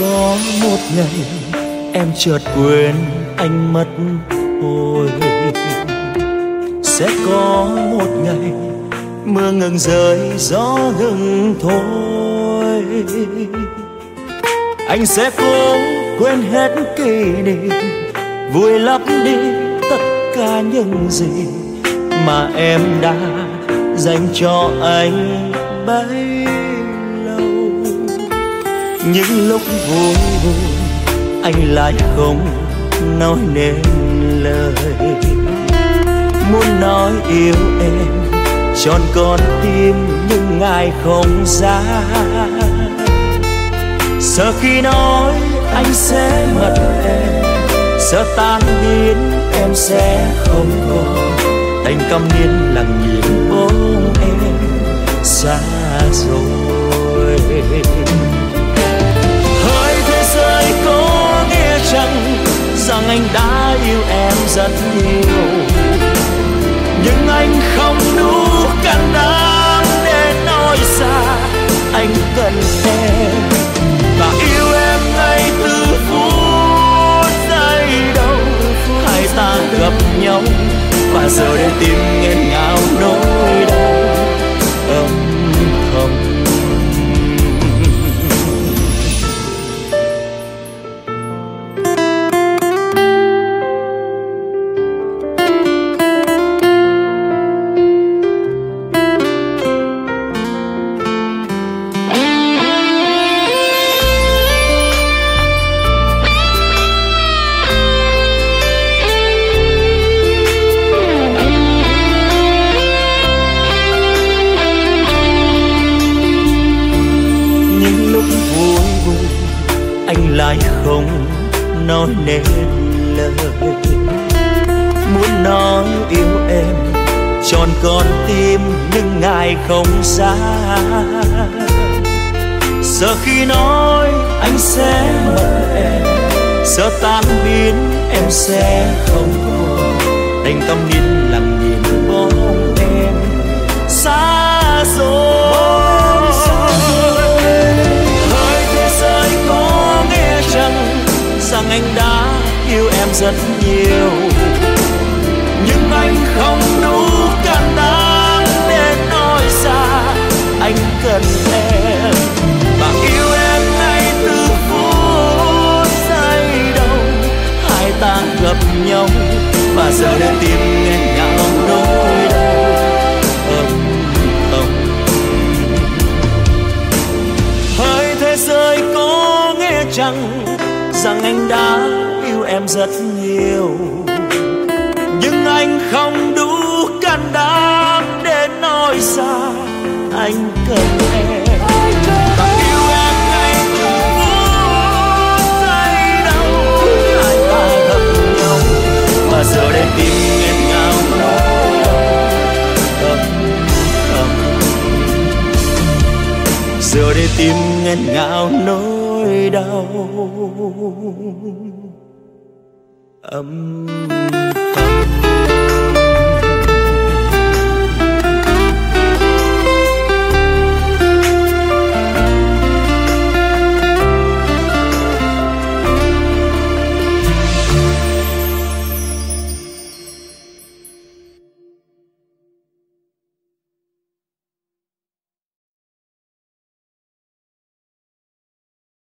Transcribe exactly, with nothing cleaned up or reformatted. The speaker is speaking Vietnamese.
có một ngày em chợt quên anh mất thôi. Sẽ có một ngày mưa ngừng rơi, gió ngừng thôi. Anh sẽ cố quên hết kỷ niệm, vùi lấp đi tất cả những gì mà em đã dành cho anh bấy lâu. Những lúc vui buồn anh lại không nói nên lời, muốn nói yêu em tròn con tim nhưng ngại không ra. Sợ khi nói anh sẽ mất em, sợ tan biến em sẽ không còn, đành câm nín lặng nhìn bóng em xa rồi. Hỡi thế giới có nghĩa chăng rằng anh đã yêu em rất nhiều, nhưng anh không đủ can đảm để nói ra anh cần em và yêu em ngay từ phút giây đầu hai ta gặp nhau. Và giờ đến tim nghẹn ngào nỗi đau âm thầm. Lại không nói nên lời, muốn nói yêu em tròn con tim nhưng ngại không ra. Sợ khi nói anh sẽ mất em, sợ tan biến em sẽ không còn, đành câm nín lặng nhìn bóng em xa rồi. Rằng anh đã yêu em rất nhiều, nhưng anh không đủ can đảm để nói ra anh cần em và yêu em ngay từ phút giây đầu hai ta gặp nhau. Và giờ đến tim nghẹn ngào nỗi đau âm thầm. Hỡi thế giới có nghe chăng rằng anh đã yêu em rất nhiều, nhưng anh không đủ can đảm để nói ra anh cần em và yêu em ngay từ phút giây đầu hai ta gặp nhau. Và giờ đến tim nghẹn ngào nỗi đau âm thầm. Giờ đến tim nghẹn ngào nỗi đau âm thầm.